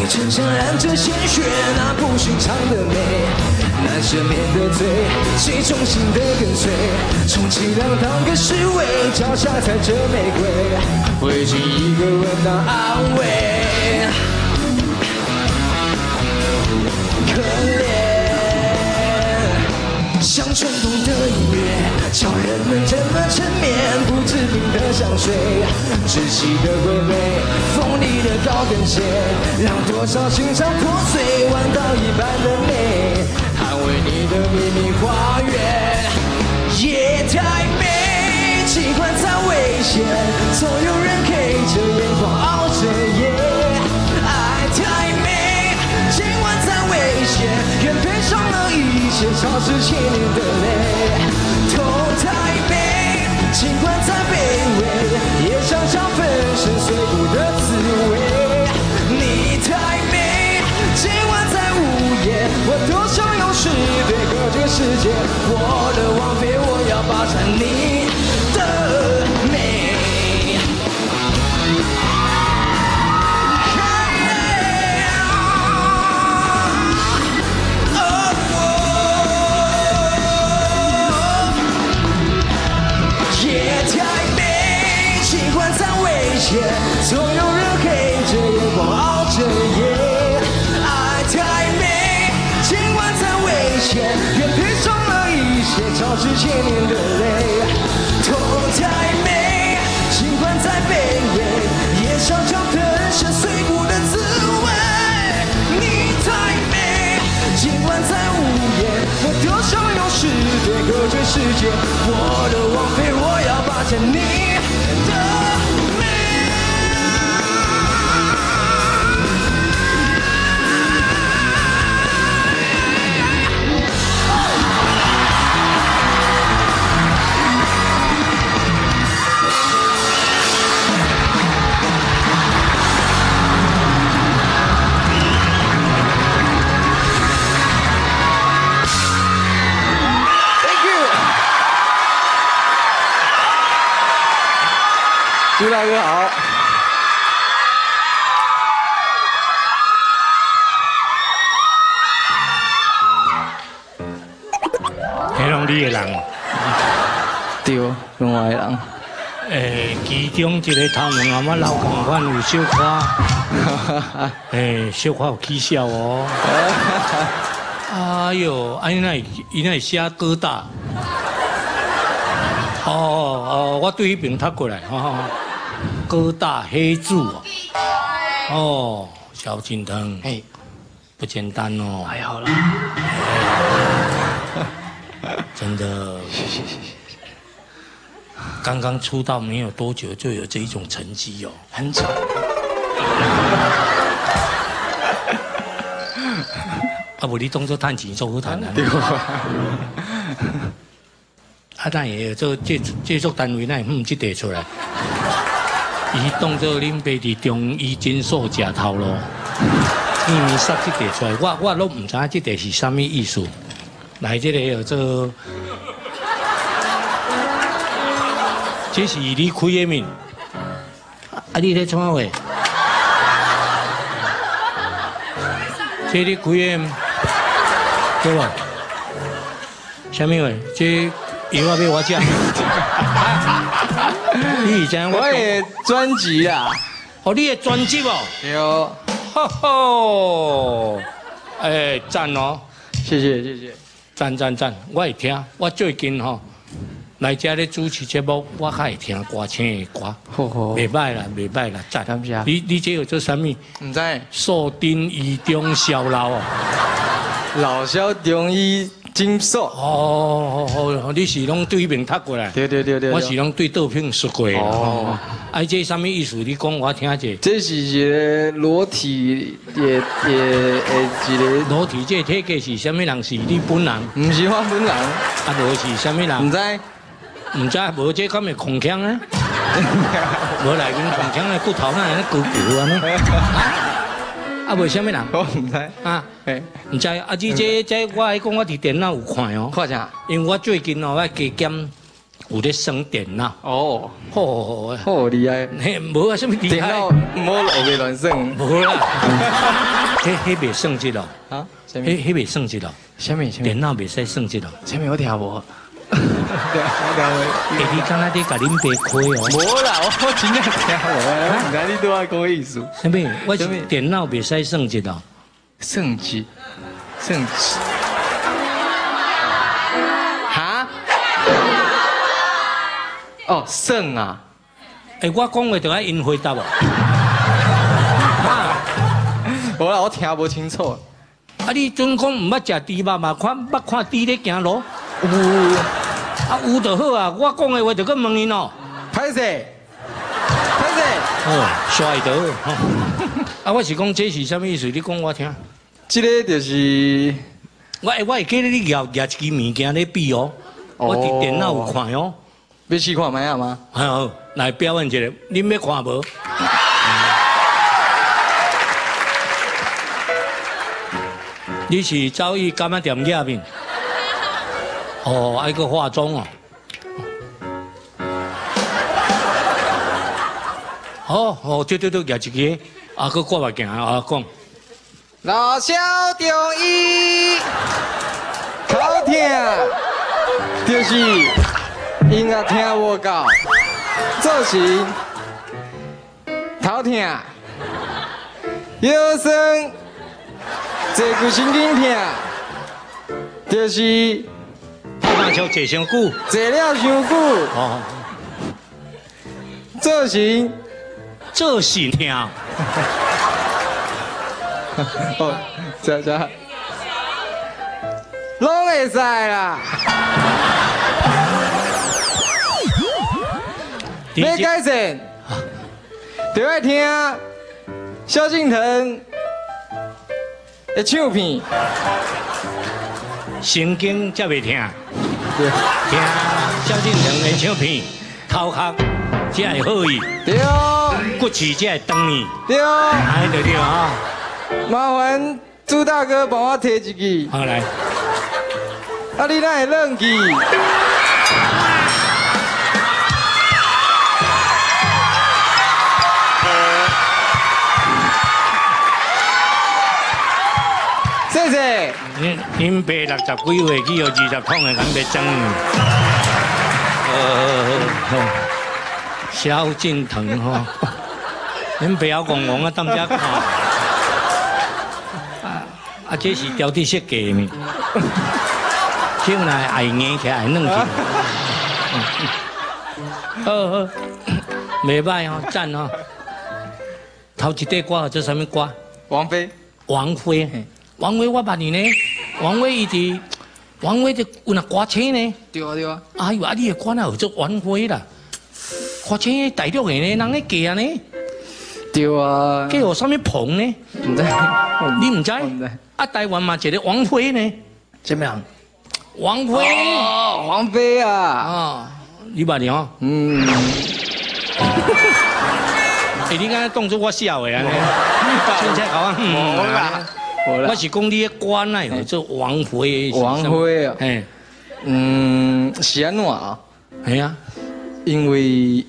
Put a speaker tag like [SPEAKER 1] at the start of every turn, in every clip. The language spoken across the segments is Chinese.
[SPEAKER 1] 你逞强染着鲜血，那不寻常的美，难赦免的罪，谁忠心的跟随，充其量当个侍卫，脚下踩着玫瑰，会尽一个吻当安慰。可怜，像冲动的音乐，叫人们怎么沉眠，不知名的香水，窒息的鬼魅，锋利的高跟鞋，让多少心肠破碎，弯道一般的美，捍卫你的秘密花园。夜太美，尽管再危险，总有人黑着眼眶熬着夜。爱太美，尽管再危险，愿赔上了一切，超市7年的泪。痛太美，尽管再卑微，也想想粉身碎骨的滋味。你太美，尽管再无言，我多想用诗对歌这个世界。我的王妃，我要霸占你的美。总有人黑着眼光熬着夜，爱太美，尽管再危险，愿赔上了一切，超支7年的泪。痛太美，尽管再卑微，也想尝粉身碎骨的滋味。你太美，尽管再无言，我多想用诗对歌这世界。我的王妃，我要霸占你的。朱大哥好，
[SPEAKER 2] 迄拢你的人，
[SPEAKER 1] 对，另外的人。
[SPEAKER 2] 其中一个头毛阿妈老公款有小可，小可有起笑哦。哎呦，伊那写哥大。我对迄边读过来，哥大黑柱哦，萧敬腾，不简单哦。
[SPEAKER 1] 还好啦，
[SPEAKER 2] 真的，谢。刚刚出道没有多久，就有这一种成绩哦，
[SPEAKER 1] 很丑。
[SPEAKER 2] 无你当作趁钱做好谈啊。咱也有做制作单位，咱这题出来。伊当作恁爸伫中医诊所食头路，秘密杀这题出来，我都唔知影这题是啥物意思。来，这个有做，这是你开的面，你咧创话？这你开的，对吧？啥物话？这药要我食。你以前
[SPEAKER 1] 我的专辑啦，
[SPEAKER 2] 哦，你的专辑哦，
[SPEAKER 1] 有，
[SPEAKER 2] 吼吼，赞哦，
[SPEAKER 1] 谢谢，
[SPEAKER 2] 赞，我会听，我最近吼来这咧主持节目，我较会听歌星的歌，袂歹啦，赞，
[SPEAKER 1] 感谢。
[SPEAKER 2] 你这有做啥物？
[SPEAKER 1] 唔知，
[SPEAKER 2] 寿丁医中小老哦，
[SPEAKER 1] 老萧中医。金寿
[SPEAKER 2] 哦，你是拢对面读过来？
[SPEAKER 1] 对，
[SPEAKER 2] 我是拢对倒片说过哦。这什么意思？你讲我听下。
[SPEAKER 1] 这是一个裸体一个
[SPEAKER 2] 裸体这体格是什么人？是你本人？
[SPEAKER 1] 唔是我本人。
[SPEAKER 2] 无是什么人？
[SPEAKER 1] 唔知，
[SPEAKER 2] 无这敢会空腔啊？无内面空腔的骨头那安鼓安尼。无啥物人？
[SPEAKER 1] 我唔知
[SPEAKER 2] 唔知你这我讲我伫电脑有看哦。
[SPEAKER 1] 看啥？
[SPEAKER 2] 因为我最近哦，我加减有咧算电脑。
[SPEAKER 3] 哦，
[SPEAKER 2] 哦，
[SPEAKER 3] 好厉害！
[SPEAKER 2] 嘿，无啊，什么厉害？
[SPEAKER 3] 电脑摸老袂乱算。
[SPEAKER 2] 无啦，迄袂算这咯。
[SPEAKER 3] 啊？什么？
[SPEAKER 2] 迄袂算这咯。
[SPEAKER 3] 什么？
[SPEAKER 2] 电脑袂使算这咯。
[SPEAKER 3] 什么？我听无。
[SPEAKER 2] 你刚才在甲恁爸开哦？
[SPEAKER 3] 无啦，我真正听无。唔知你对我讲意思？
[SPEAKER 2] 什么？我是电脑袂使算这咯。
[SPEAKER 3] 算计，算计。哈？哦，算啊！
[SPEAKER 2] 哎，我讲话就爱因回答哦。
[SPEAKER 3] 无啦，我听无清楚。
[SPEAKER 2] 啊，你准讲唔捌食猪肉嘛？捌看猪咧行路？
[SPEAKER 3] 有。
[SPEAKER 2] 啊，有就好啊！我讲的话就去问因哦。
[SPEAKER 3] 歹势，歹势。
[SPEAKER 2] 哦，帅得吼。啊，我是讲这是什么意思？你讲我听。
[SPEAKER 3] 这个就是
[SPEAKER 2] 我会记得你咬一支物件咧比哦。我伫电脑有看哦。
[SPEAKER 3] 要试看卖啊吗？
[SPEAKER 2] 好，来表演一下，恁要看无？你是走去干嘛店遐面？哦，爱个化妆哦。哦，对，举一个，啊，搁挂目镜啊，讲。
[SPEAKER 3] 老少中医，头痛，就是音乐听无够，做事头痛，腰酸，坐骨神经痛，就是
[SPEAKER 2] 打篮球坐伤久。
[SPEAKER 3] 坐了伤久，
[SPEAKER 2] 哦，
[SPEAKER 3] 做事。
[SPEAKER 2] 做事听。
[SPEAKER 3] 哦，这，拢会使啦。要改善，就要听萧敬腾的唱片。
[SPEAKER 2] 神经才袂听，
[SPEAKER 3] 对，
[SPEAKER 2] 听萧敬腾的唱片，头壳才会好意，
[SPEAKER 3] 对，
[SPEAKER 2] 骨刺才会长呢。
[SPEAKER 3] 对，
[SPEAKER 2] 哎，对啊。
[SPEAKER 3] 麻烦朱大哥帮我提一句。
[SPEAKER 2] 好来。
[SPEAKER 3] 啊，你哪会愣去？谢谢。
[SPEAKER 2] 恁爸60几岁去有20桶的，敢要争？萧敬腾吼，恁爸要戆戆啊，当遮看。啊，这是雕的设计的，手若爱硬起来，弄起。好，袂歹哦，赞哦。头一块歌做什么歌？
[SPEAKER 3] 王菲。
[SPEAKER 2] 王菲，王菲我捌你呢。王菲伊伫，王菲就有那歌星呢。
[SPEAKER 3] 对啊。
[SPEAKER 2] 哎呦，啊你的歌哪有做王菲啦？歌星大陆的呢，人咧嫁呢。
[SPEAKER 3] 对啊。
[SPEAKER 2] 嫁有啥物棚呢？
[SPEAKER 3] 唔知。
[SPEAKER 2] 你唔知？
[SPEAKER 3] 我唔知。
[SPEAKER 2] 啊，台湾嘛一个王菲呢。
[SPEAKER 3] 怎么样？
[SPEAKER 2] 王菲。
[SPEAKER 3] 哦，王菲啊。
[SPEAKER 2] 啊，你捌你哦？
[SPEAKER 3] 嗯。
[SPEAKER 2] 哎，你敢当作我笑的安尼？现在搞
[SPEAKER 3] 无啦。
[SPEAKER 2] 我是讲你的歌哪有做王菲？
[SPEAKER 3] 王菲啊。
[SPEAKER 2] 哎。
[SPEAKER 3] 是安怎啊？
[SPEAKER 2] 系啊。
[SPEAKER 3] 因为，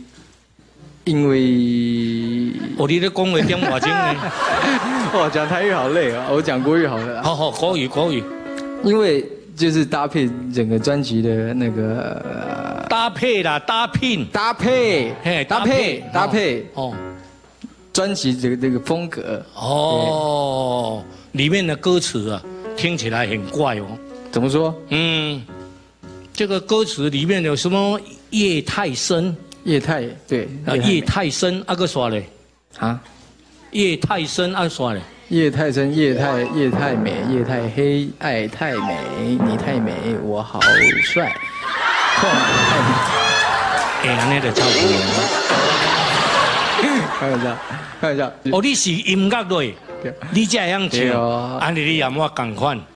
[SPEAKER 2] 哦，你咧讲话点话精呢？
[SPEAKER 3] 哇，讲台语好累啊！我讲国语好了。
[SPEAKER 2] 好，国语。
[SPEAKER 3] 因为就是搭配整个专辑的那个
[SPEAKER 2] 搭配啦，搭配。
[SPEAKER 3] 嘿，搭配。
[SPEAKER 2] 哦。
[SPEAKER 3] 专辑这个风格。
[SPEAKER 2] 哦。里面的歌词啊，听起来很怪哦。
[SPEAKER 3] 怎么说？
[SPEAKER 2] 这个歌词里面有什么夜太深？
[SPEAKER 3] 夜太对。
[SPEAKER 2] 夜太深，啊个啥嘞？
[SPEAKER 3] 啊？
[SPEAKER 2] 夜太深，啊啥嘞？
[SPEAKER 3] 夜太深，夜太美，夜太黑，爱太美，你太美，我好帅。
[SPEAKER 2] 哎，安尼就差不多。
[SPEAKER 3] 开玩笑。
[SPEAKER 2] 哦，你是音乐类，你才会晓唱，安尼你也莫共款。